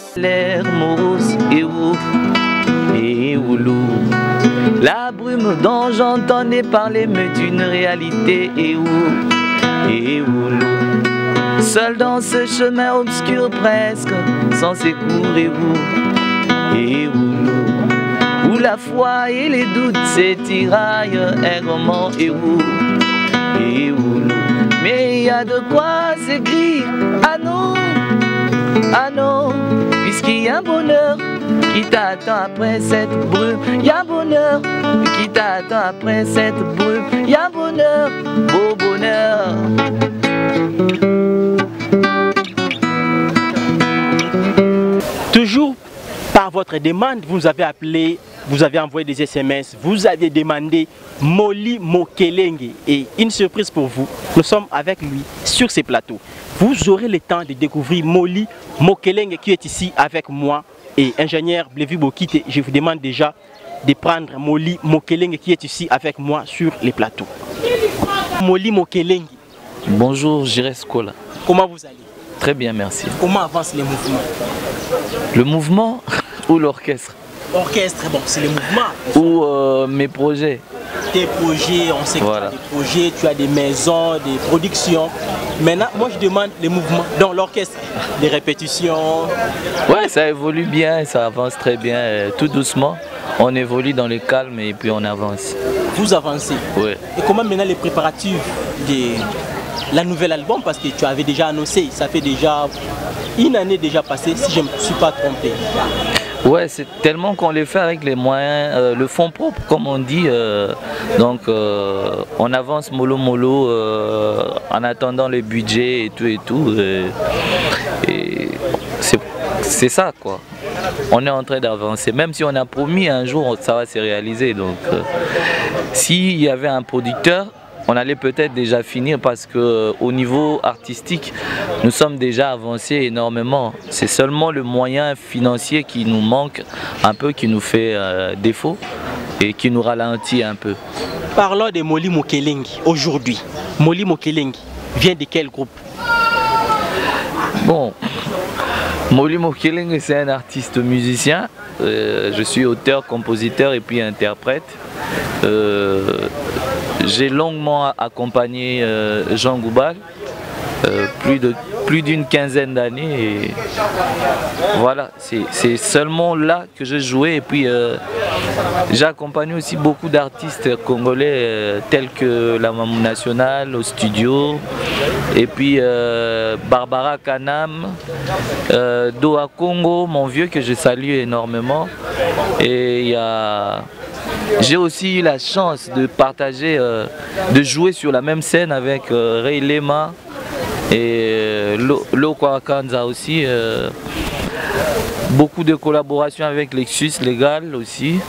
L'air morose et où lourd. La brume dont j'entendais parler me dit une réalité et où lourd. Seul dans ce chemin obscur presque, sans secours et où lourd. Où la foi et les doutes s'étiraillent aigrement et où lourd. Mais il y a de quoi s'écrire à nous, puisqu'il y a un bonheur qui t'attend après cette brume. Il y a un bonheur qui t'attend après cette brume. Il y a un bonheur, beau bonheur. Toujours par votre demande, vous avez appelé, vous avez envoyé des SMS, vous avez demandé Molly Mokelenge. Et une surprise pour vous, nous sommes avec lui sur ces plateaux. Vous aurez le temps de découvrir Molly Mokelenge qui est ici avec moi et ingénieur Blevi Bokite. Je vous demande déjà de prendre Molly Mokelenge qui est ici avec moi sur les plateaux. Molly Mokelenge. Bonjour, Jires Kola. Comment vous allez? Très bien, merci. Comment avancent les mouvements? Le mouvement ou l'orchestre? Orchestre, bon, c'est le mouvement. Ou mes projets. Tes projets, on sait que voilà. Tu as des projets, tu as des maisons, des productions. Maintenant, moi je demande les mouvements dans l'orchestre, les répétitions. Ouais, ça évolue bien, ça avance très bien, tout doucement. On évolue dans le calme et puis on avance. Vous avancez? Oui. Et comment maintenant les préparatifs de la nouvelle album, parce que tu avais déjà annoncé, ça fait déjà une année déjà passée, si je ne me suis pas trompé. Ouais, c'est tellement qu'on les fait avec les moyens, le fonds propre comme on dit, donc on avance mollo en attendant le budget et tout et c'est ça quoi. On est en train d'avancer, même si on a promis un jour ça va se réaliser, donc s'il y avait un producteur, on allait peut-être déjà finir parce qu'au niveau artistique, nous sommes déjà avancés énormément. C'est seulement le moyen financier qui nous manque un peu, qui nous fait défaut et qui nous ralentit un peu. Parlons de Molly Mokelenge aujourd'hui. Molly Mokelenge vient de quel groupe? Bon, Molly Mokelenge c'est un artiste musicien. Je suis auteur, compositeur et puis interprète. J'ai longuement accompagné Jean Goubal, plus d'une quinzaine d'années. Et voilà, c'est seulement là que je jouais. Et puis j'ai accompagné aussi beaucoup d'artistes congolais tels que la Mamou Nationale au studio. Et puis Barbara Kanam, Doha Congo, mon vieux que je salue énormément. Et il y a... J'ai aussi eu la chance de partager, de jouer sur la même scène avec Ray Lema et Lokwa Kanza aussi. Beaucoup de collaborations avec Lexus Legal aussi.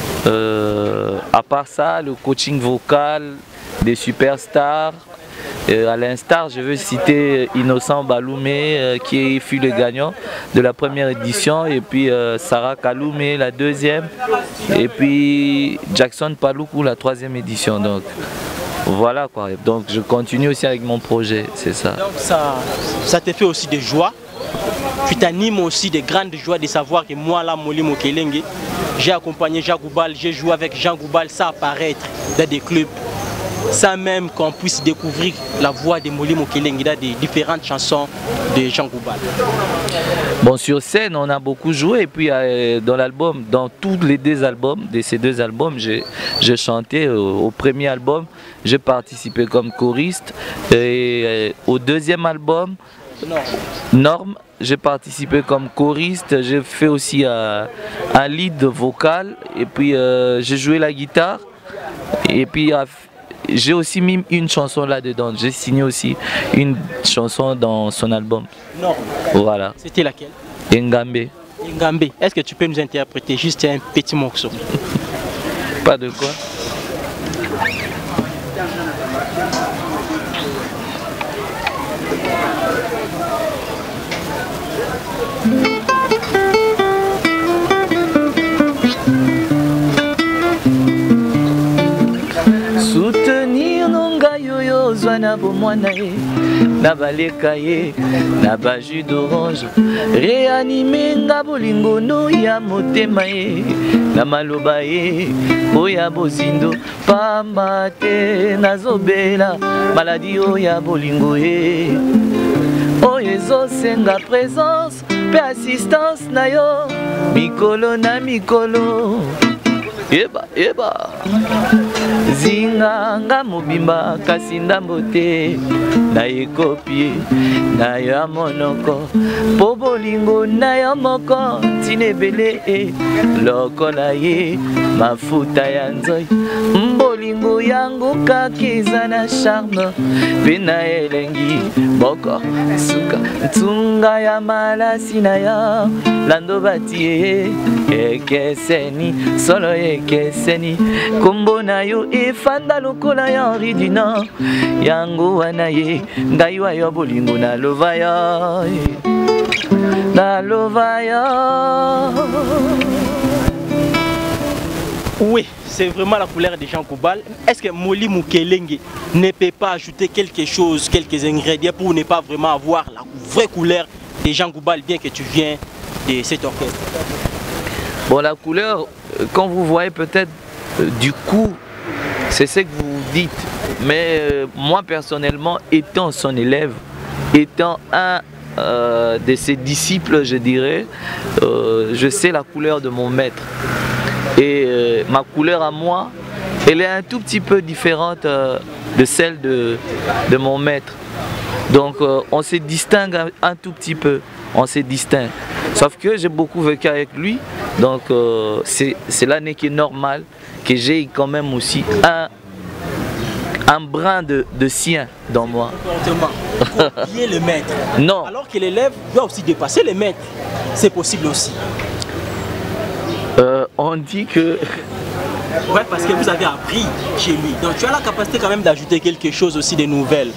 À part ça, le coaching vocal des superstars. À l'instar, je veux citer Innocent Baloumé qui fut le gagnant de la première édition, et puis Sarah Kaloumé la deuxième, et puis Jackson Paloukou la troisième édition. Donc voilà quoi. Donc je continue aussi avec mon projet, c'est ça. Donc ça te fait aussi des joies. Tu t'animes aussi de grandes joies de savoir que moi là, Molly Mokelenge, j'ai accompagné Jean Goubal, j'ai joué avec Jean Goubal sans apparaître dans des clubs, sans même qu'on puisse découvrir la voix de Molly Mokelenge dans des différentes chansons de Jean Goubal. Bon, sur scène, on a beaucoup joué, et puis dans l'album, dans tous les deux albums, de ces deux albums, j'ai chanté. Au premier album, j'ai participé comme choriste, et au deuxième album, Norme, j'ai participé comme choriste. J'ai fait aussi un lead vocal, et puis j'ai joué la guitare, et puis j'ai aussi mis une chanson là-dedans. J'ai signé aussi une chanson dans son album. Non. Voilà. C'était laquelle? Ngambe. Ngambe. Est-ce que tu peux nous interpréter juste un petit morceau? Pas de quoi. Soutenir Nongayo oyo ozwa na bomwana ye na baleka ye na bajus d'orange réanime nga bolingo no ya motema ye na maloba ye oya bozindo pamba te nazobela maladi oya bolingo ye oyo ezosenga présence pe assistance na yo mikolo na mikolo yeba yeba zinga nga mobimba kasi ndambo te na ekopie na yo monoko po bolingo na yo moko ntina ebele lokola ye mafuta ya nzoi mbolingo yango kaka eza na charme mpe na elengi boko suka ntunga ya malasi na yo lando batie ekeseni solo ekeseni kombo na yo efanda lokola ya Henri du Nord yango wana ye ngai wa yo bolingo naloba yo naloba yo. Oui, c'est vraiment la couleur des Jean Goubal. Est-ce que Molly Mokelenge ne peut pas ajouter quelque chose, quelques ingrédients pour ne pas vraiment avoir la vraie couleur des Jean Goubal, bien que tu viens de cet orchestre? Bon, la couleur, quand vous voyez peut-être du coup, c'est ce que vous dites. Mais moi personnellement, étant son élève, étant un de ses disciples, je dirais, je sais la couleur de mon maître. Et ma couleur à moi, elle est un tout petit peu différente de celle de mon maître. Donc on se distingue un tout petit peu, on se distingue. Sauf que j'ai beaucoup vécu avec lui, donc c'est l'année qui est normale que j'ai quand même aussi un brin de sien dans moi. Copier le maître. Non. Alors que l'élève doit aussi dépasser le maître. C'est possible aussi. On dit que... Ouais, parce que vous avez appris chez lui. Donc tu as la capacité quand même d'ajouter quelque chose aussi de nouvelles.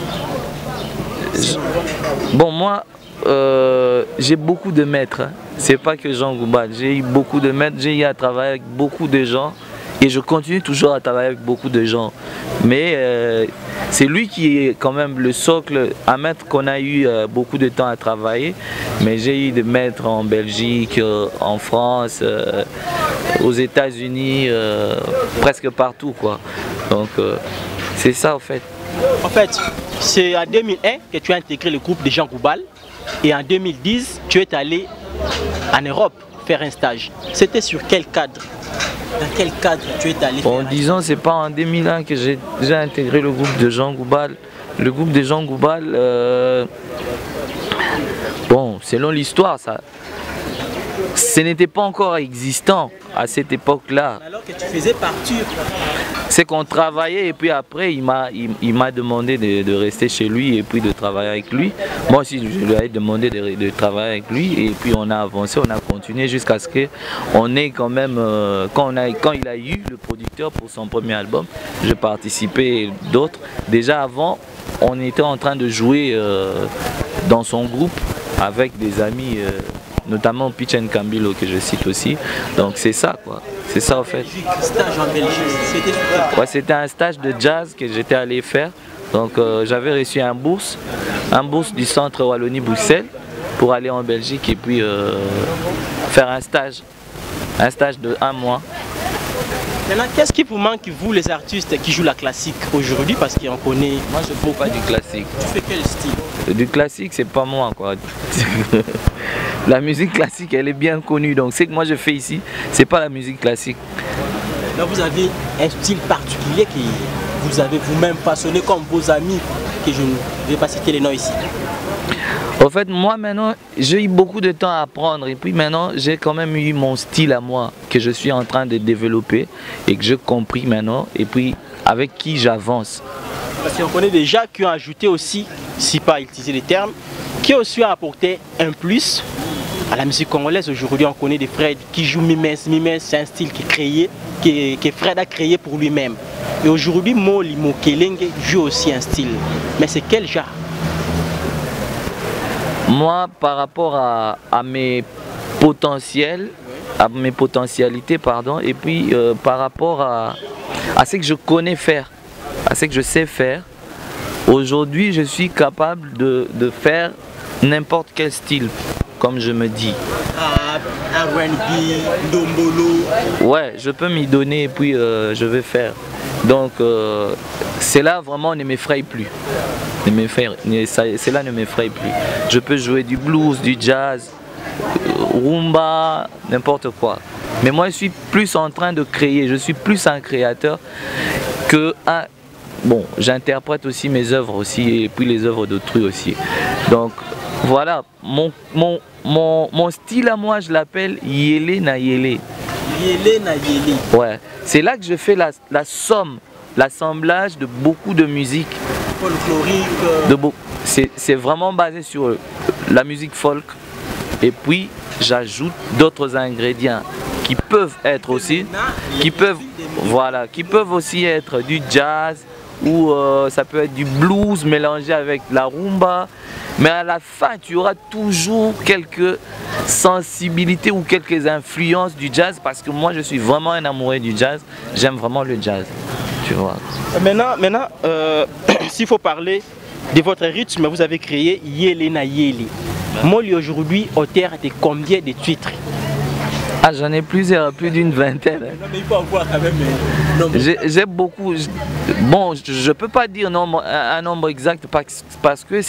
Bon, moi, j'ai beaucoup de maîtres. Hein. C'est pas que Jean Goubal. J'ai eu beaucoup de maîtres. J'ai eu à travailler avec beaucoup de gens. Et je continue toujours à travailler avec beaucoup de gens. Mais c'est lui qui est quand même le socle, un maître qu'on a eu beaucoup de temps à travailler. Mais j'ai eu des maîtres en Belgique, en France, aux États-Unis, presque partout, quoi. Donc c'est ça en fait. En fait, c'est en 2001 que tu as intégré le groupe de Jean Goubal. Et en 2010, tu es allé en Europe faire un stage. C'était sur quel cadre? Dans quel cadre tu es allé? Bon, disons, c'est pas en 2001 que j'ai intégré le groupe de Jean Goubal. Le groupe de Jean Goubal, bon, selon l'histoire, ça, ce n'était pas encore existant à cette époque-là. Alors que tu faisais partie. C'est qu'on travaillait et puis après il m'a demandé de rester chez lui et puis de travailler avec lui. Moi aussi je lui ai demandé de travailler avec lui et puis on a avancé, on a continué jusqu'à ce qu'on ait quand même, quand il a eu le producteur pour son premier album, j'ai participé d'autres. Déjà avant on était en train de jouer dans son groupe avec des amis, notamment Pitch and Cambilo que je cite aussi. Donc c'est ça quoi. C'est ça en fait. Stage en Belgique, ouais, c'était un stage de jazz que j'étais allé faire. Donc j'avais reçu un bourse du centre Wallonie-Bruxelles pour aller en Belgique et puis faire un stage de 1 mois. Maintenant, qu'est-ce qui vous manque, vous les artistes qui jouent la classique aujourd'hui, parce qu'on connaît... Moi je ne fais pas du classique. Tu fais quel style? Du classique c'est pas moi quoi. La musique classique elle est bien connue, donc ce que moi je fais ici c'est pas la musique classique. Là vous avez un style particulier que vous avez vous-même façonné comme vos amis, que je ne vais pas citer les noms ici. En fait moi maintenant j'ai eu beaucoup de temps à apprendre et puis maintenant j'ai quand même eu mon style à moi que je suis en train de développer et que j'ai compris maintenant et puis avec qui j'avance. Parce qu'on connaît déjà qui ont ajouté aussi, si pas utiliser les termes, qui ont aussi apporté un plus à la musique congolaise. Aujourd'hui on connaît des Fred qui jouent Mimens. Mimens c'est un style qui est créé, que Fred a créé pour lui-même. Et aujourd'hui Molly Mokelenge joue aussi un style. Mais c'est quel genre? Moi par rapport à mes potentiels, à mes potentialités pardon, et puis par rapport à ce que je connais faire, à ce que je sais faire, Aujourd'hui, je suis capable de faire n'importe quel style, comme je me dis. R&B, Dombolo. Ouais, je peux m'y donner et puis je vais faire. Donc, c'est là vraiment ne m'effraie plus. Cela ne m'effraie plus. Je peux jouer du blues, du jazz, rumba, n'importe quoi. Mais moi, je suis plus en train de créer. Je suis plus un créateur que un... Bon, j'interprète aussi mes œuvres aussi et puis les œuvres d'autrui aussi. Donc, voilà, mon style à moi, je l'appelle Yélé na Yélé. Yélé na Yélé. Ouais, c'est là que je fais la somme, l'assemblage de beaucoup de musique. Folklorique. C'est vraiment basé sur la musique folk. Et puis, j'ajoute d'autres ingrédients qui peuvent être aussi, qui peuvent aussi être du jazz ou ça peut être du blues mélangé avec la rumba. Mais à la fin, tu auras toujours quelques sensibilités ou quelques influences du jazz parce que moi, je suis vraiment un amoureux du jazz. J'aime vraiment le jazz, tu vois. Maintenant s'il faut parler de votre rythme, vous avez créé Yélé na Yélé. Molly aujourd'hui, auteur de combien de titres? Ah, j'en ai plusieurs, plus d'une vingtaine. Non, mais il faut avoir quand même. J'ai beaucoup. Bon, je peux pas dire un nombre exact parce que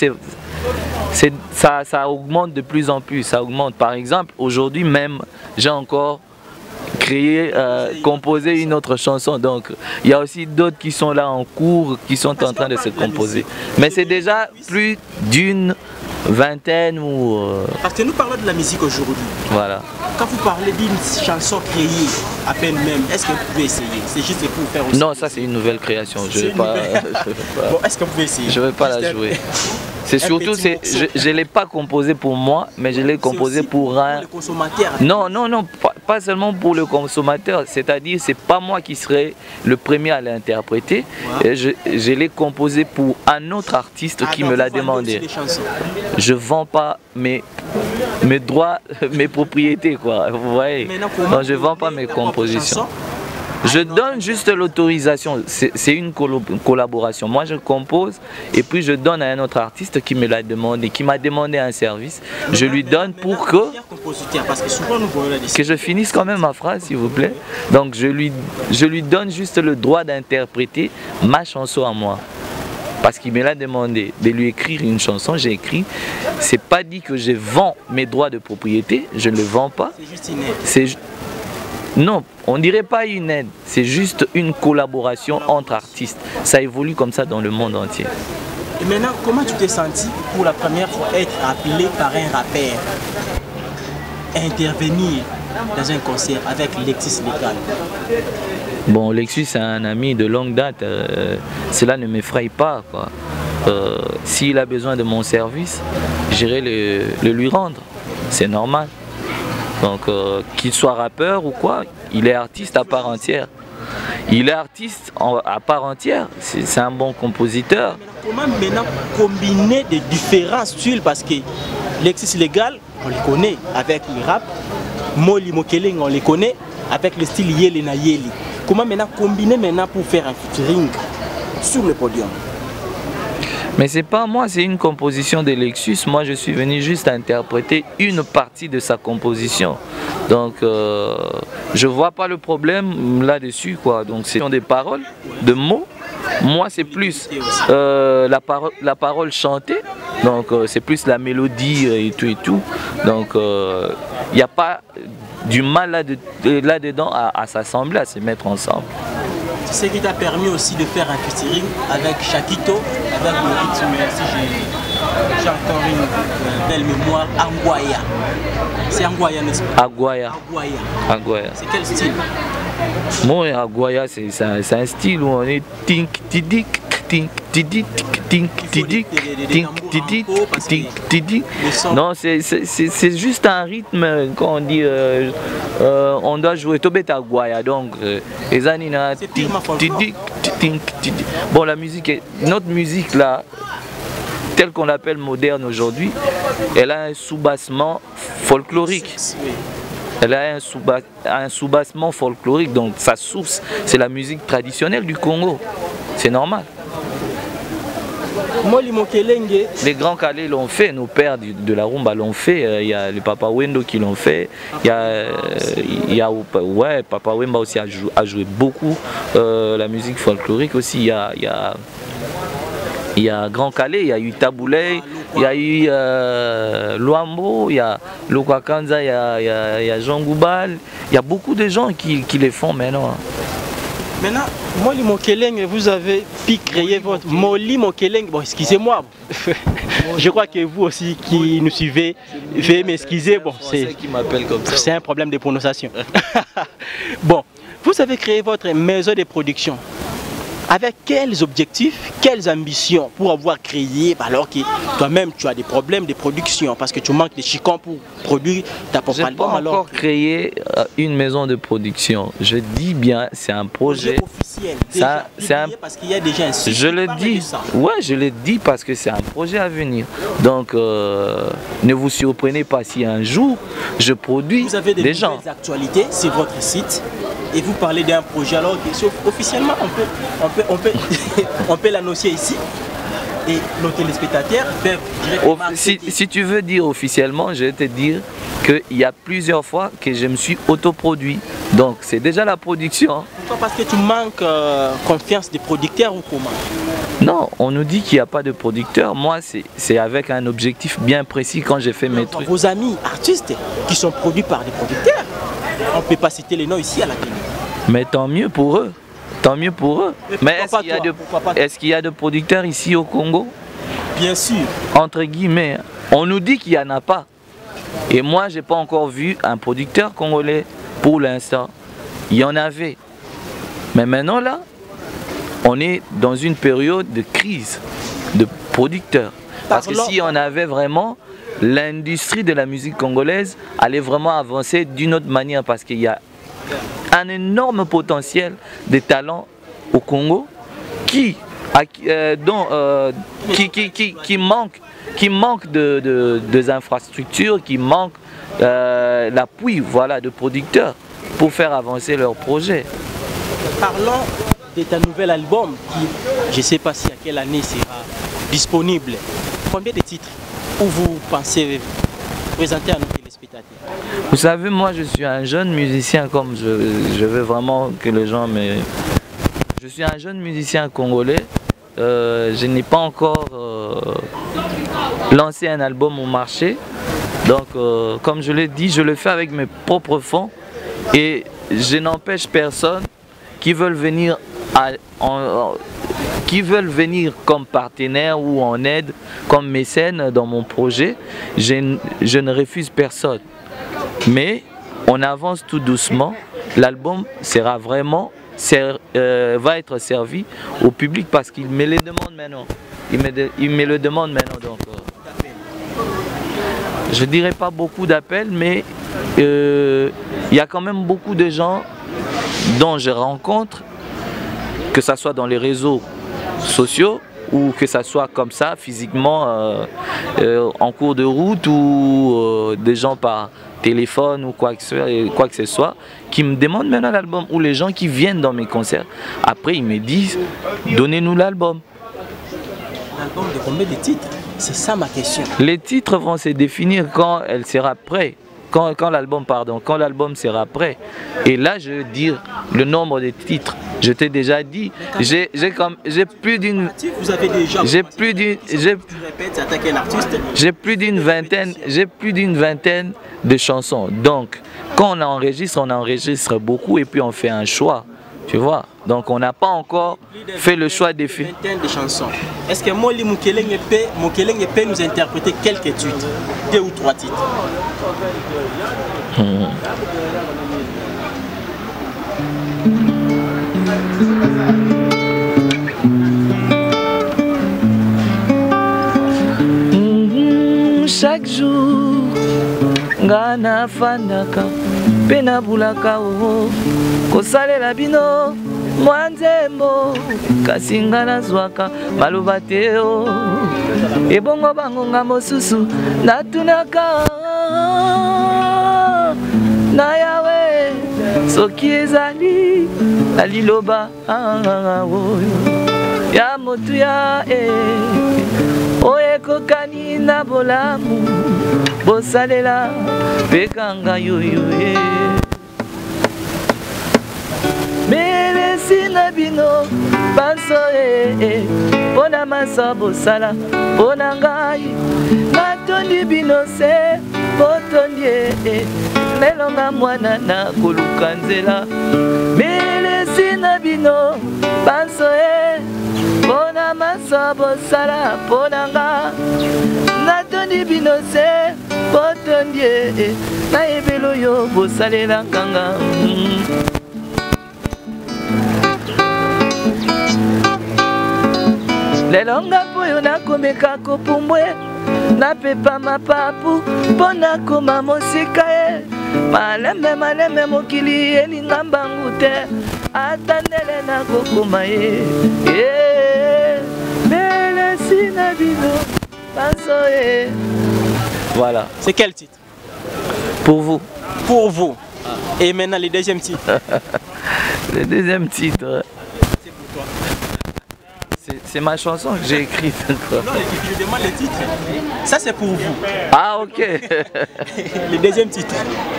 ça augmente de plus en plus. Ça augmente. Par exemple, aujourd'hui même, j'ai encore créé, composé une autre chanson. Donc, il y a aussi d'autres qui sont là en cours, qui sont en train de se composer. Mais c'est déjà plus d'une vingtaine ou... Parce que nous parlons de la musique aujourd'hui. Voilà. Quand vous parlez d'une chanson créée à peine même, est-ce que vous pouvez essayer? C'est juste pour faire aussi. Non, ça c'est une nouvelle création. Je vais pas. Bon, est-ce que vous pouvez essayer? Je vais pas la jouer. C'est surtout, je ne l'ai pas composé pour moi, mais je l'ai composé pour un... Pour le consommateur. Non, pas seulement pour le consommateur. C'est-à-dire, c'est pas moi qui serai le premier à l'interpréter. Ouais. Je l'ai composé pour un autre artiste qui me l'a demandé. Je vends pas mes droits, mes propriétés, quoi. Vous voyez. Non, je vends pas mes compositions. Je donne juste l'autorisation, c'est une collaboration. Moi je compose et puis je donne à un autre artiste qui me l'a demandé, qui m'a demandé un service. Je lui donne pour que je finisse quand même ma phrase s'il vous plaît. Donc je lui donne juste le droit d'interpréter ma chanson à moi. Parce qu'il me l'a demandé de lui écrire une chanson, j'ai écrit. C'est pas dit que je vends mes droits de propriété, je ne le vends pas. C'est juste une aide. Non, on ne dirait pas une aide, c'est juste une collaboration entre artistes. Ça évolue comme ça dans le monde entier. Et maintenant, comment tu t'es senti pour la première fois être appelé par un rappeur, intervenir dans un concert avec Lexus Légal? Bon, Lexus c'est un ami de longue date, cela ne m'effraie pas, quoi. S'il a besoin de mon service, j'irai le lui rendre, c'est normal. Donc qu'il soit rappeur ou quoi, il est artiste à part entière. Il est artiste à part entière, c'est un bon compositeur. Comment maintenant combiner des différents styles? Parce que Lexus Légal, on le connaît avec le rap, Molly Mokeleng, on le connaît avec le style Yélé na Yélé. Comment maintenant combiner pour faire un featuring sur le podium? Mais c'est pas moi, c'est une composition de Lexus. Moi, je suis venu juste interpréter une partie de sa composition. Donc, je vois pas le problème là-dessus, quoi. Donc, c'est des paroles, de mots. Moi, c'est plus la parole chantée. Donc, c'est plus la mélodie et tout. Donc, il n'y a pas du mal là-dedans à s'assembler, à se mettre ensemble. C'est ce qui t'a permis aussi de faire un featuring avec Shakito, avec le rythme, si j'ai encore une belle mémoire, Anguaya. C'est Anguaya, n'est-ce pas? Aguaya. C'est quel style? Moi, Aguaya, c'est un style où on est tink, tidik, tink, tidik, tink, tidik, tink, tidik, tink, tidik. Non, c'est juste un rythme, quand on dit, on doit jouer Tobet Aguaya, donc, les anina, tink, tidik, tink, tidik. Bon, notre musique là, telle qu'on l'appelle moderne aujourd'hui, elle a un sous-bassement folklorique. Elle a un sous-bassement folklorique, donc sa source, c'est la musique traditionnelle du Congo. C'est normal. Moli Mokelenge. Les grands Calais l'ont fait, nos pères de la rumba l'ont fait. Il y a le Papa Wendo qui l'ont fait. Ouais, Papa Wemba aussi a joué beaucoup la musique folklorique aussi. Il y a Grand Calais, il y a eu Taboulay, il y a eu Luambo, il y a Lokwakanza, il y a Jean Goubal. Il y a beaucoup de gens qui les font maintenant. Maintenant, Moli Mokelenge, vous avez pu créer votre Moli Mokelenge. Bon, excusez-moi. Je crois que vous aussi qui nous suivez, veuillez m'excuser. Bon, c'est un problème de prononciation. Bon, vous avez créé votre maison de production. Avec quels objectifs, quelles ambitions pour avoir créé, alors que toi-même tu as des problèmes de production parce que tu manques de chicons pour produire ta propre album. Je n'ai pas encore créé une maison de production. Je dis bien, c'est un projet officiel. Parce qu'il y a déjà un site. Je le dis, ouais, je le dis parce que c'est un projet à venir. Donc, ne vous surprenez pas si un jour je produis vous avez des nouvelles actualités sur votre site. Et vous parlez d'un projet alors que officiellement on peut l'annoncer ici et nos téléspectateurs peuvent directement si tu veux dire officiellement, je vais te dire qu'il y a plusieurs fois que je me suis autoproduit. Donc c'est déjà la production. Pourquoi? Parce que tu manques confiance des producteurs ou comment? Non, on nous dit qu'il n'y a pas de producteur. Moi, c'est avec un objectif bien précis quand j'ai fait mes trucs. Vos amis artistes qui sont produits par des producteurs, on ne peut pas citer les noms ici à la télé. Mais tant mieux pour eux. Tant mieux pour eux. Mais est-ce qu'il y a de producteurs ici au Congo? Bien sûr. Entre guillemets, on nous dit qu'il n'y en a pas. Et moi, je n'ai pas encore vu un producteur congolais pour l'instant. Il y en avait. Mais maintenant, là, on est dans une période de crise de producteurs. Parce que si on avait vraiment, l'industrie de la musique congolaise allait vraiment avancer d'une autre manière. Parce qu'il y a un énorme potentiel de talents au Congo qui manque de infrastructures, qui manque l'appui de producteurs pour faire avancer leurs projets. Parlons de ta nouvel album qui, je ne sais pas si à quelle année sera disponible. Combien de titres où vous pensez présenter à nos téléspectateurs? Vous savez, moi je suis un jeune musicien, comme je veux vraiment que les gens me... Je suis un jeune musicien congolais. Je n'ai pas encore lancé un album au marché. Donc, comme je l'ai dit, je le fais avec mes propres fonds. Et je n'empêche personne qui veulent venir comme partenaire ou en aide, comme mécène dans mon projet. Je ne refuse personne. Mais on avance tout doucement. L'album sera vraiment, va être servi au public parce qu'il me le demande maintenant. Il me le demande maintenant. Donc, je dirais pas beaucoup d'appels, mais il y a quand même beaucoup de gens dont je rencontre, que ce soit dans les réseaux sociaux ou que ça soit comme ça, physiquement, en cours de route ou des gens par téléphone ou quoi que ce soit, qui me demandent maintenant l'album, ou les gens qui viennent dans mes concerts. Après, ils me disent, donnez-nous l'album. L'album de combien de titres? C'est ça ma question. Les titres vont se définir quand elle sera prête. Quand l'album sera prêt. Et là, je veux dire le nombre de titres. Je t'ai déjà dit, j'ai plus d'une... Vous avez déjà... J'ai plus d'une vingtaine de chansons. Donc, quand on enregistre beaucoup et puis on fait un choix. Tu vois, donc on n'a pas encore fait le choix des filles. Une vingtaine de chansons. Est-ce que Moli Mokelenge peut nous interpréter quelques titres, 2 ou 3 titres? Chaque jour, ngana fandaka, pena bulaka o, kosalela bino, mwanzembo, kasinga na zwaka, maloba te o, ebongo bangonga mosusu, natunaka, na yawe, soki ezali, aliloba, ya moto. motuya oye kokani na bolamu bosalela pekanga yoyo melesi na bino banso pona masa bosala pona ngai natondi bino se botondi melonga mwana na koluka nzela melesi na bino banso pona masa bosala pona nga natondi bino se botondi na ebelo yo bosalela kanga lelonga poyo nakomeka kopumbwe napepa mapapu mpo nakoma mosika malembe malembe mokili elinga mbangu te atandele nakokoma melesi na bino banso voilà. C'est quel titre? Pour vous. Pour vous. Et maintenant le deuxième titre. Le deuxième titre. C'est pour toi. C'est ma chanson que j'ai écrite. Non, je demande le titre. Ça c'est pour vous. Ah ok. Le deuxième titre.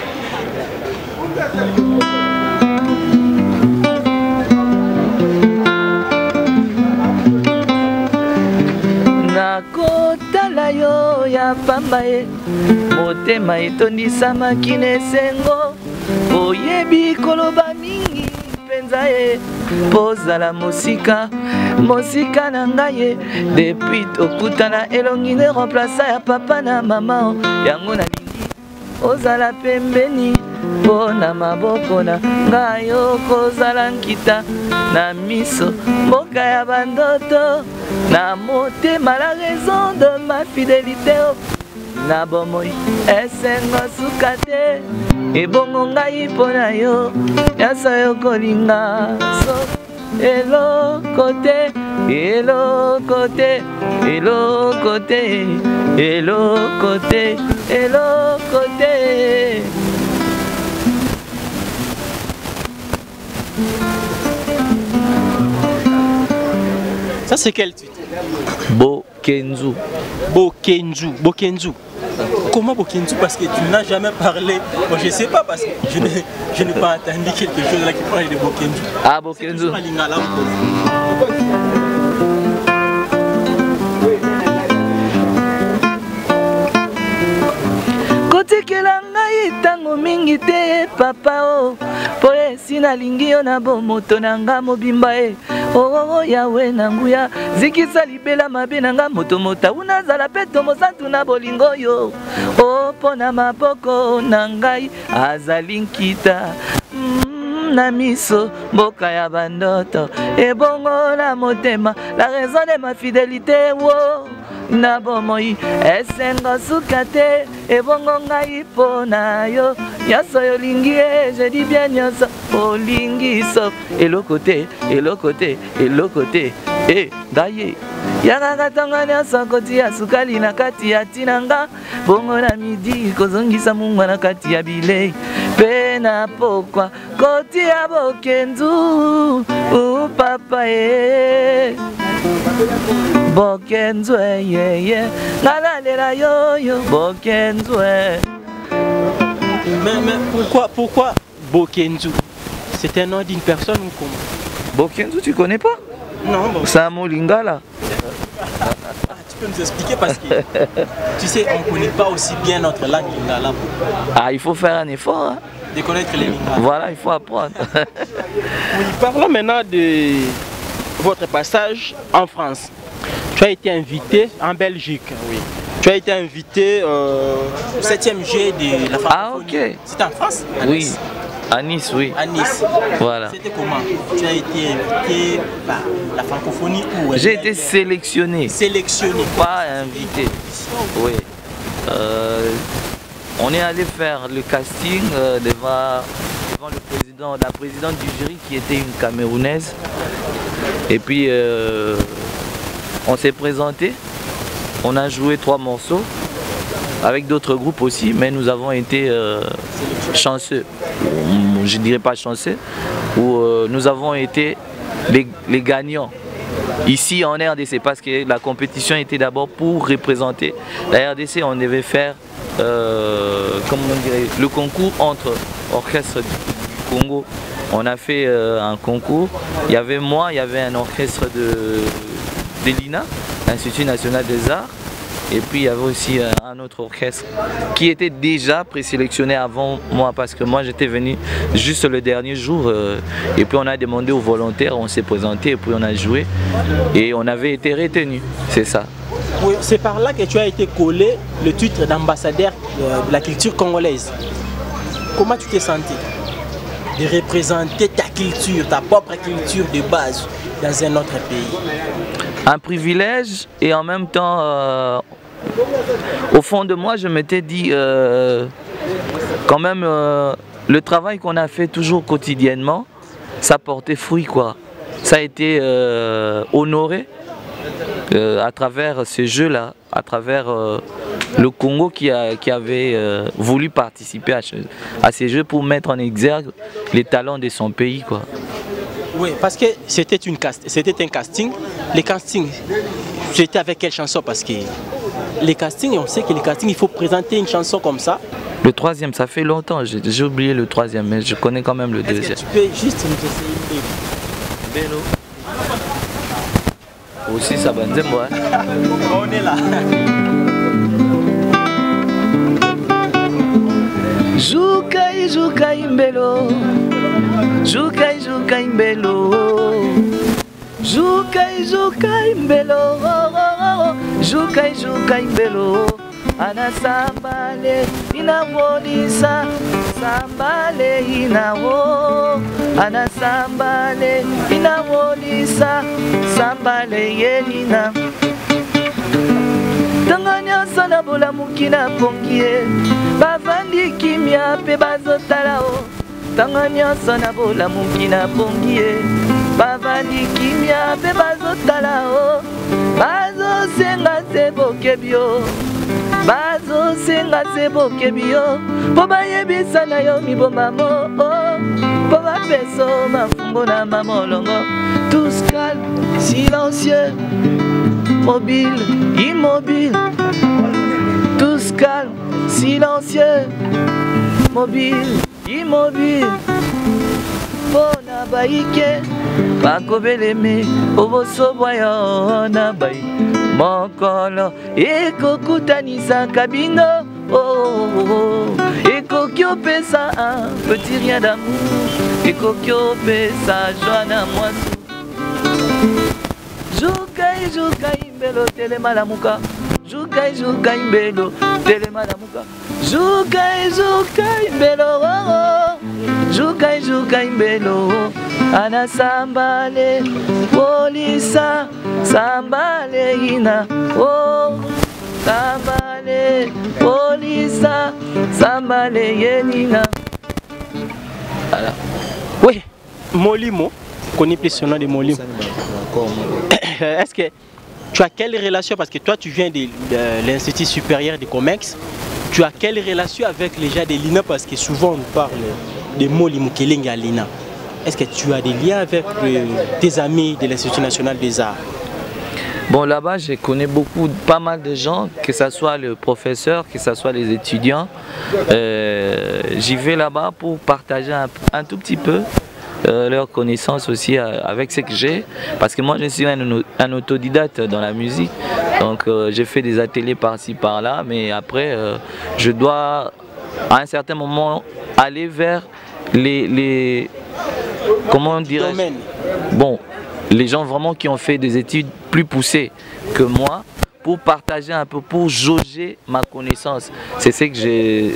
nakotala yo ya pamba motema etondisamaki na esengo oyebi koloba mingi mpenza pozala mosika mosika na ngai depuis tokutana elongi nde remplaça ya papa na mama yango nalingi ozala pembeni mpona maboko na ngai okozala nkita na miso mboka ya bandoto na motema la raison de ma fidélité na bomoi esengo suka te ebongo ngai mpona yo nyonso yo kolinga so eloko te eloko te eloko te eloko te eloko te. Ça c'est quel titre? Bokenzu. Bokenzu. Bokenzu. Comment Bokenzu? Parce que tu n'as jamais parlé. Bon, je ne sais pas parce que je n'ai pas entendu quelque chose là qui parle de Bokenzu. Ah, Bokenzu. kotikela ngai ntango mingi te papa o po esi nalingi yo na bomoto na nga mobimba oo yawe na nguya zikisa libela mabe na nga moto motawu nazala mpe tomosantu na bolingo yo o mpo na maboko na ngai azali nkita na miso mboka ya bandoto ebongo na motema la raison de ma fidélité wo na bomoi esengo suka te ebongo ngai mpo na yo nyonso yolingi je dis bien nyonso olingi sof eloko te eloko te eloko te ngai yakaka ntongo nyonso kotia sukali na kati ya ntina nga bongo na midi kozongisa mungwa na kati ya bilei mpe na pokwa kotia bokenzu papa Bokenzu ngalalela yoyo Bokenzu. Mais pourquoi Bokenzu? C'est un nom d'une personne ou comment? Bokenzu, tu connais pas? Non, bon. C'est un mot lingala. Tu peux nous expliquer parce que tu sais, on ne connaît pas aussi bien notre langue lingala. Ah, il faut faire un effort. Hein? De connaître les lingala. Voilà, il faut apprendre. Oui, parlons maintenant de votre passage en France. Tu as été invité en Belgique, oui. Tu as été invité au 7e G de la francophonie. Ah ok. C'était en France? Oui, à Nice, oui. À Nice. Voilà. C'était comment? Tu as été invité par la francophonie ou? J'ai été sélectionné. Sélectionné. Pas invité. Oui. On est allé faire le casting devant la présidente du jury qui était une Camerounaise. Et puis on s'est présenté, on a joué 3 morceaux avec d'autres groupes aussi, mais nous avons été chanceux, je dirais pas chanceux, où nous avons été les gagnants ici en RDC, parce que la compétition était d'abord pour représenter la RDC. On devait faire comment on dirait, le concours entre orchestres du Congo. On a fait un concours, il y avait moi, il y avait un orchestre de l'INA, l'Institut National des Arts, et puis il y avait aussi un autre orchestre qui était déjà présélectionné avant moi, parce que moi j'étais venu juste le dernier jour, et puis on a demandé aux volontaires, on s'est présenté, et puis on a joué, et on avait été retenu, c'est ça. Oui, c'est par là que tu as été collé le titre d'ambassadeur de la culture congolaise. Comment tu t'es senti de représenter ta culture, ta propre culture de base dans un autre pays? Un privilège, et en même temps, au fond de moi, je m'étais dit, quand même, le travail qu'on a fait toujours quotidiennement, ça portait fruit, quoi. Ça a été honoré à travers ce jeu-là, à travers le Congo qui avait voulu participer à ces jeux pour mettre en exergue les talents de son pays, quoi. Oui, parce que c'était un casting. Les castings, j'étais avec quelle chanson? Parce que les castings, on sait que les castings, il faut présenter une chanson comme ça. Le troisième, ça fait longtemps, j'ai oublié le troisième, mais je connais quand même le deuxième. Tu peux juste nous essayer Bello. Aussi, ça va dire moi. On est là. Joukai, joukai mbelo. Joukai, joukai mbelo. Joukai, joukai mbelo. Joukai, joukai mbelo. Ana sambale inawolisa. Sambale inawo. Ana sambale inawolisa. Sambale yenina. Tanganya sana bola mukina pongie. Bavandi kimia pe bazotala o. Tanganya sana bola mukina pongie. Bavandi kimia pe bazotala o. Bazo senga sebo kebio. Bazo senga sebo kebio. Poba yebisa na yo mibomba mo. Poba peso mafumbo na mamolongo. Tous calmes, silencieux. Mobile, immobile, tous calmes, silencieux, mobile, immobile. Bona baike, bakobeleme, oboso boyo na bai. Mokolo, eko kutanisa kabino, oh, eko kiopesa un petit rien d'amour, eko kiopesa joie na moisson. Joukai, joukai mbelo, telemalamuka. Joukai, joukai mbelo, telemalamuka. Joukai, joukai mbelo, oh, oh. Joukai, joukai mbelo. Ana sambale, polisa, sambale ina, oh. Sambale, polisa, sambale yenina. Voilà. Oui, Molimo, on connaît plus son nom de Molimo. Est-ce que tu as quelle relation, parce que toi tu viens de l'Institut supérieur de Comex, tu as quelle relation avec les gens de l'INA, parce que souvent on parle de Molimo Mokelenge à l'INA. Est-ce que tu as des liens avec tes amis de l'Institut national des arts? Bon, là-bas, je connais pas mal de gens, que ce soit le professeur, que ce soit les étudiants. J'y vais là-bas pour partager un tout petit peu leur connaissance aussi avec ce que j'ai, parce que moi je suis un autodidacte dans la musique, donc j'ai fait des ateliers par-ci par-là, mais après je dois à un certain moment aller vers les comment dire, bon, les gens vraiment qui ont fait des études plus poussées que moi, pour partager un peu, pour jauger ma connaissance. C'est ce que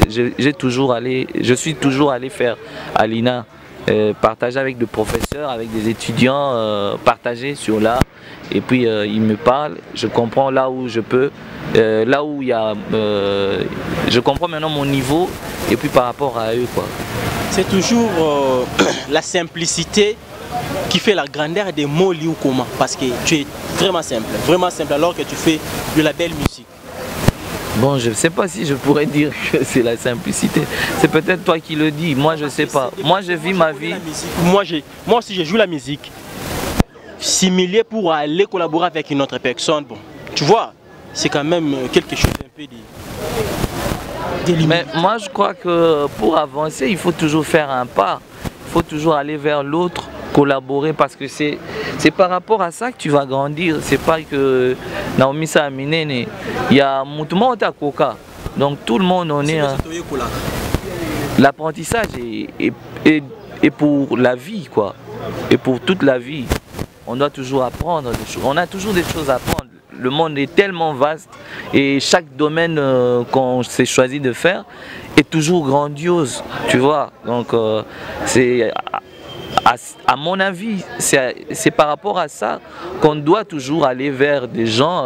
je suis toujours allé faire à l'INA. Partager avec des professeurs, avec des étudiants, partager sur l'art, et puis ils me parlent, je comprends là où je peux, là où il y a, je comprends maintenant mon niveau, et puis par rapport à eux, quoi. C'est toujours la simplicité qui fait la grandeur des mots liés ou comment, parce que tu es vraiment simple alors que tu fais de la belle musique. Bon, je ne sais pas si je pourrais dire que c'est la simplicité. C'est peut-être toi qui le dis. Moi, je ne sais pas. Moi, je vis ma vie. Moi aussi, je joue la musique. similaire pour aller collaborer avec une autre personne. Bon, tu vois, c'est quand même quelque chose un peu de Mais moi je crois que pour avancer, il faut toujours faire un pas. Il faut toujours aller vers l'autre, collaborer parce que c'est par rapport à ça que tu vas grandir. C'est pas que Naomi Saminene, il y a Moutouma Otakoka. Donc tout le monde on est... L'apprentissage est pour la vie quoi. Et pour toute la vie. On doit toujours apprendre des choses. On a toujours des choses à apprendre. Le monde est tellement vaste et chaque domaine qu'on s'est choisi de faire est toujours grandiose, tu vois. Donc c'est à mon avis, c'est par rapport à ça qu'on doit toujours aller vers des gens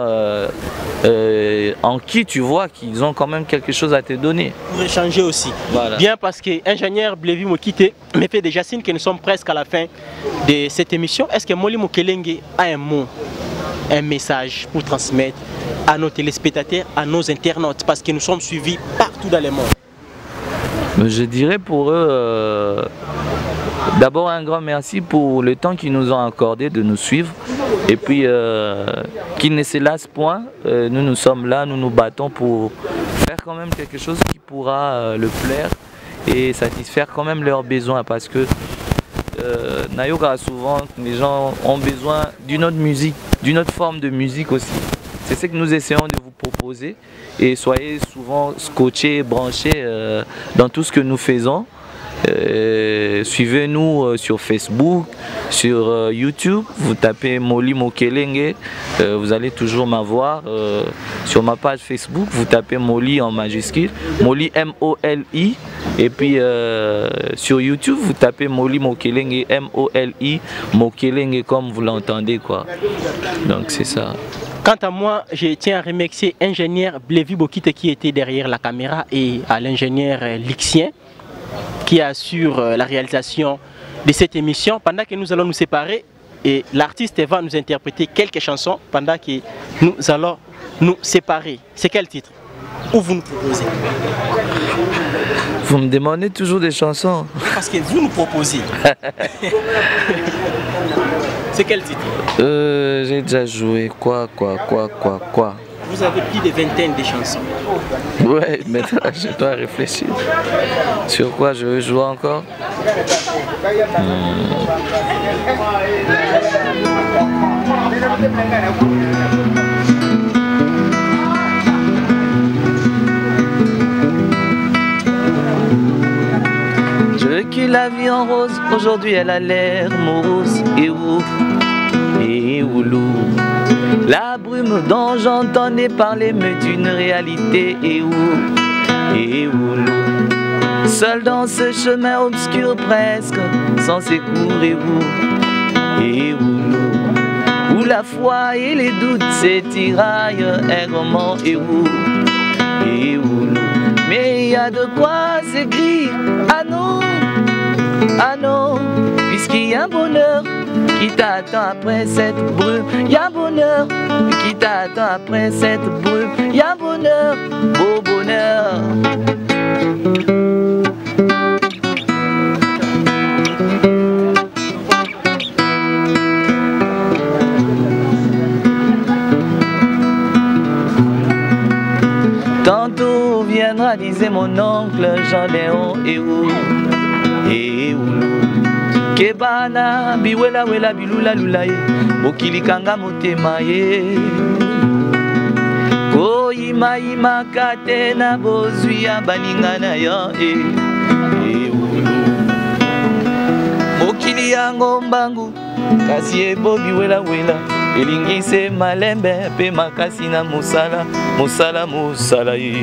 en qui tu vois qu'ils ont quand même quelque chose à te donner. Pour échanger aussi. Voilà. Bien parce que ingénieur Blevi Mokite me fait déjà signe que nous sommes presque à la fin de cette émission. Est-ce que Moli Mokelenge a un mot, un message pour transmettre à nos téléspectateurs, à nos internautes, parce que nous sommes suivis partout dans le monde? Je dirais pour eux, d'abord un grand merci pour le temps qu'ils nous ont accordé de nous suivre et puis qu'ils ne se lassent point. Nous sommes là, nous nous battons pour faire quand même quelque chose qui pourra leur plaire et satisfaire quand même leurs besoins parce que Nayoka, souvent les gens ont besoin d'une autre musique, d'une autre forme de musique aussi. C'est ce que nous essayons de vous proposer et soyez souvent scotchés, branchés dans tout ce que nous faisons. Suivez-nous sur Facebook, sur YouTube, vous tapez Moli Mokelenge, vous allez toujours m'avoir. Sur ma page Facebook, vous tapez Moli en majuscule, Moli M-O-L-I. Et puis sur YouTube, vous tapez Moli Mokelenge, M-O-L-I, Mokelenge comme vous l'entendez quoi. Donc c'est ça. Quant à moi, je tiens à remercier l'ingénieur Blevi Bokite qui était derrière la caméra et à l'ingénieur Lixien qui assure la réalisation de cette émission. Pendant que nous allons nous séparer, et l'artiste va nous interpréter quelques chansons pendant que nous allons nous séparer. C'est quel titre? Ou vous nous proposez? Vous me demandez toujours des chansons. Parce que vous nous proposez. C'est quel titre? J'ai déjà joué quoi. Vous avez plus de vingtaine de chansons. Ouais, maintenant je dois réfléchir. Sur quoi je veux jouer encore? Je veux que la vie en rose, aujourd'hui elle a l'air morose. Et oulou. La brume dont j'entendais parler m'est une réalité. Et oulou. Seul dans ce chemin obscur presque, sans secours et oulou. Où la foi et les doutes s'étiraillent aigrement et oulou. Mais il y a de quoi s'écrire à non, puisqu'il y a un bonheur qui t'attend après cette brume. Il y a un bonheur qui t'attend après cette brume. Il y a un bonheur, beau bonheur. Tantôt viendra, disait mon oncle Jean-Léon et oulou. Kebana biwela wela bilula lulaye bokilikanga motema ye koyima yima kate na bozwi ya balingana yo mokili yango mbangu kasi ebo biwela wela elingise malembe pe makasi na musala ye.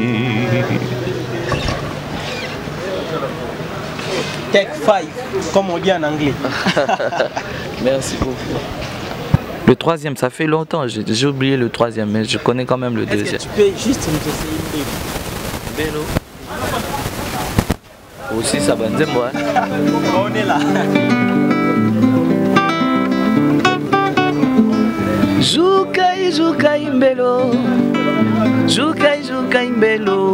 Take 5, comme on dit en anglais. Merci beaucoup. Le troisième, ça fait longtemps, j'ai oublié le troisième, mais je connais quand même le deuxième. Est-ce que tu peux juste nous essayer Bélo. Aussi, ça va dire moi. On est là. Joukai mbelo. Joukai mbelo.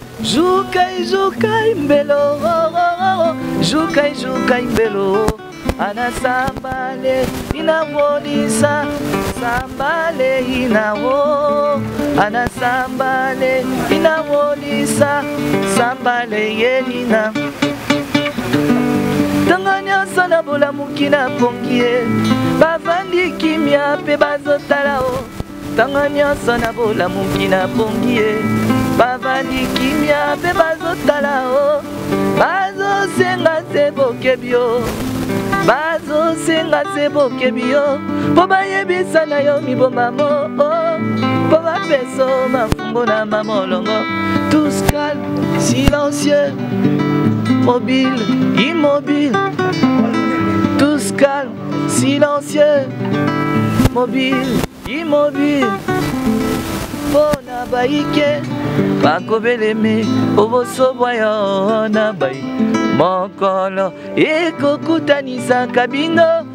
Joukai mbelo, joukai mbelo, ana sambale inawolisa sambale inawo ana sambale inawolisa sambale yenina tanga nyonso na bolamuki na pongi ye bavandi kimia mpe bazotala o tanga nyonso na bolamuki na pongi ye bavandi kimia mpe bazotala o bazosenga se bokebi yo bazosenga se bokebi yo mpo bayebisa na yo mibomamo mpo bapeso mafumbo na mamolongo tous calme silencieux mobile, immobile, tous calmes, silencieux, mobile, immobile. Bona baike, bakobeleme, oboso boyo na bai. Mokolo, eko kutanisa kabino,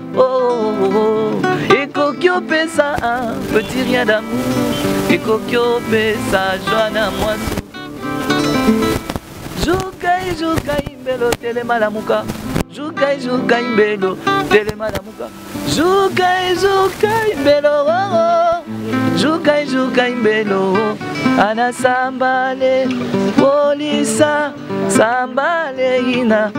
eko kiopesa un petit rien d'amour, eko kiopesa joie na moisson. Jukai jukai mbelo telemalamuka Jukai jukai mbelo telemalamuka Jukai jukai mbelo Jukai jukai mbelo ana sambale polisa sambale ina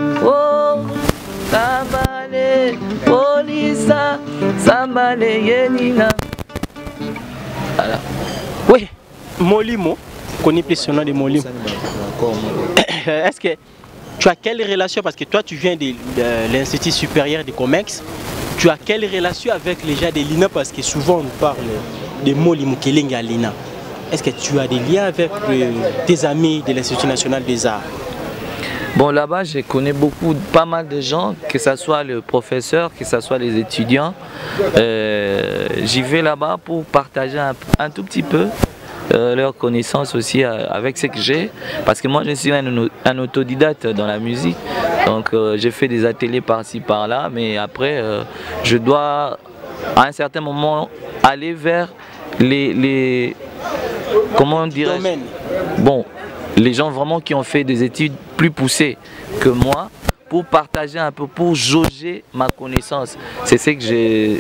sambale polisa sambale yenina. Voilà. Oui, Molimo, connais plus son nom de Molimo. Est-ce que tu as quelle relation, parce que toi tu viens de l'Institut supérieur de Comex, tu as quelle relation avec les gens de l'INA, parce que souvent on parle de Molimo Mokelenge à l'INA. Est-ce que tu as des liens avec tes amis de l'Institut national des arts? Bon, là-bas, je connais pas mal de gens, que ce soit le professeur, que ce soit les étudiants. J'y vais là-bas pour partager un tout petit peu leur connaissance aussi avec ce que j'ai, parce que moi je suis un autodidacte dans la musique, donc j'ai fait des ateliers par-ci par-là, mais après je dois à un certain moment aller vers les comment dirais-je, bon, les gens vraiment qui ont fait des études plus poussées que moi, pour partager un peu, pour jauger ma connaissance. C'est ce que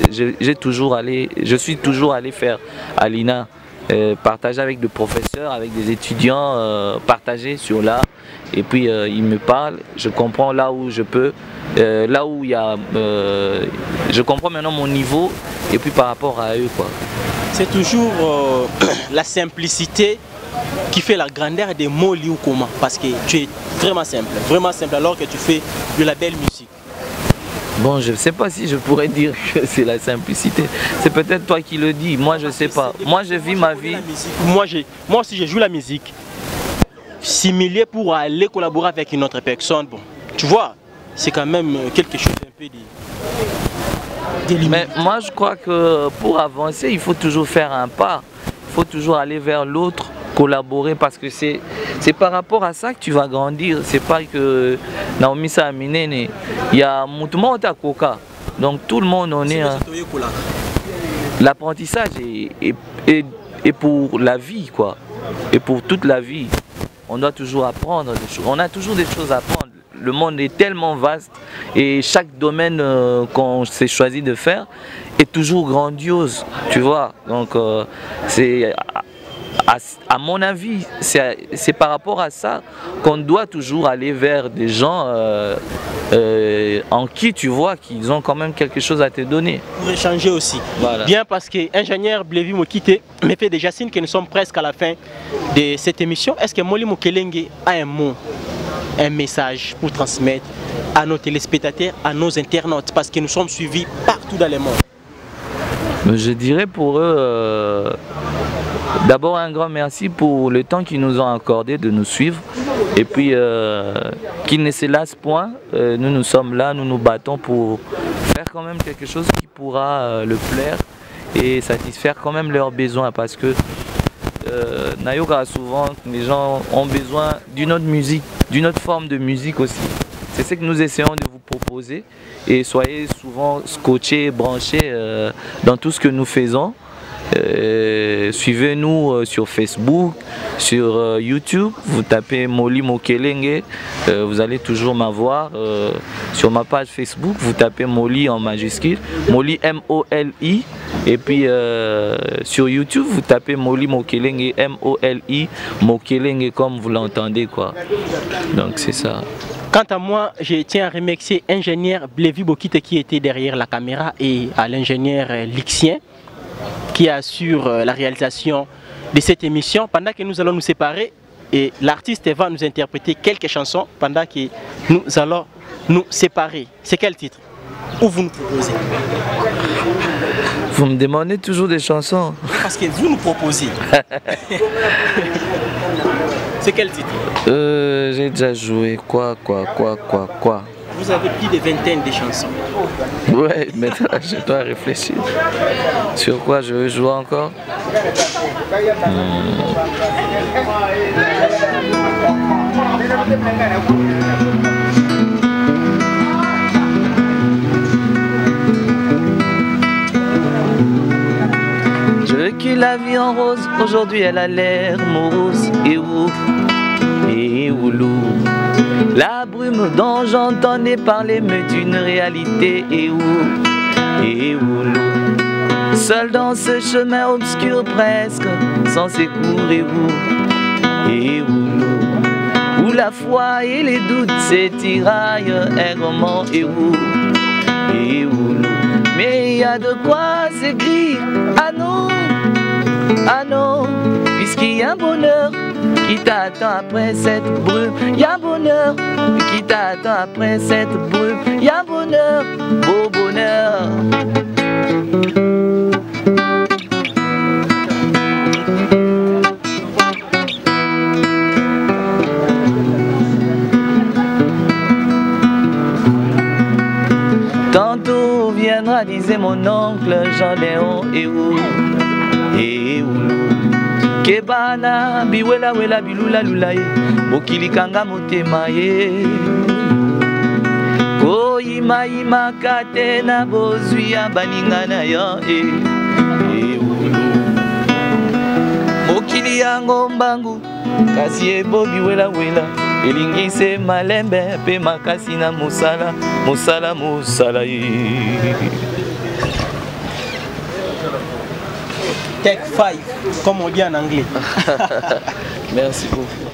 je suis toujours allé faire à l'INA. Partager avec des professeurs, avec des étudiants, partager sur l'art, et puis ils me parlent, je comprends là où je peux, là où il y a, je comprends maintenant mon niveau, et puis par rapport à eux quoi. C'est toujours la simplicité qui fait la grandeur des mots liés ou comment, parce que tu es vraiment simple alors que tu fais de la belle musique. Bon, je ne sais pas si je pourrais dire que c'est la simplicité. C'est peut-être toi qui le dis. Moi, je ne sais pas. Moi, je vis ma vie. Moi aussi, je joue la musique. Similaire pour aller collaborer avec une autre personne. Bon, tu vois, c'est quand même quelque chose un peu de... Mais moi, je crois que pour avancer, il faut toujours faire un pas. Il faut toujours aller vers l'autre, collaborer, parce que c'est par rapport à ça que tu vas grandir. C'est pas que Naomi Saminene, il y a Moutouma Otakoka. Donc tout le monde en est. L'apprentissage est pour la vie, quoi. Et pour toute la vie. On doit toujours apprendre des choses. On a toujours des choses à apprendre. Le monde est tellement vaste et chaque domaine qu'on s'est choisi de faire est toujours grandiose, tu vois. Donc c'est à mon avis, c'est par rapport à ça qu'on doit toujours aller vers des gens en qui tu vois qu'ils ont quand même quelque chose à te donner. Pour échanger aussi. Voilà. Bien, parce que ingénieur Blevi Mokite me fait déjà signe que nous sommes presque à la fin de cette émission. Est-ce que Molimo Mokelenge a un mot, un message pour transmettre à nos téléspectateurs, à nos internautes, parce que nous sommes suivis partout dans le monde? Je dirais pour eux, d'abord un grand merci pour le temps qu'ils nous ont accordé de nous suivre, et puis qu'ils ne se lassent point. Nous sommes là, nous nous battons pour faire quand même quelque chose qui pourra leur plaire et satisfaire quand même leurs besoins, parce que Nayoka, souvent les gens ont besoin d'une autre musique, d'une autre forme de musique aussi. C'est ce que nous essayons de vous proposer, et soyez souvent scotchés, branchés dans tout ce que nous faisons. Suivez-nous sur Facebook, sur YouTube, vous tapez Molly Mokelenge, vous allez toujours m'avoir. Sur ma page Facebook, vous tapez Molly en majuscule, Molly M-O-L-I, et puis sur YouTube, vous tapez Molly Mokelenge, M-O-L-I, Mokelenge comme vous l'entendez quoi. Donc c'est ça. Quant à moi, je tiens à remercier l'ingénieur Blévi Bokite qui était derrière la caméra et à l'ingénieur Lixien qui assure la réalisation de cette émission. Pendant que nous allons nous séparer, et l'artiste va nous interpréter quelques chansons pendant que nous allons nous séparer. C'est quel titre? Où vous nous proposez? Vous me demandez toujours des chansons. Parce que vous nous proposez. C'est quel titre? J'ai déjà joué quoi. Vous avez plus de vingtaine de chansons. Ouais, maintenant je dois réfléchir. Sur quoi je veux jouer encore? Je veux que la vie en rose, aujourd'hui elle a l'air morose. Et où? Et où l'eau? La brume dont j'entendais parler me dit une réalité. Et où l'eau? Seul dans ce chemin obscur presque, sans secours. Et où l'eau? Où la foi et les doutes s'étiraillent aigrement. Et où l'eau? Mais il y a de quoi s'écrire. Ah non, puisqu'il y a un bonheur qui t'attend après cette brume. Il y a un bonheur qui t'attend après cette brume. Il y a un bonheur, beau bonheur. Tantôt viendra, disait mon oncle Jean-Léon. Et où l'eau? Kebana biwela wela bilula lulaye mokili kanga motema ye koyima yima kate na bozwi ya baninga na yo mokili yango mbangu kasi ebobi wela wela elingise malembe pe makasi na mosala ye. Take 5, comme on dit en anglais. Merci beaucoup.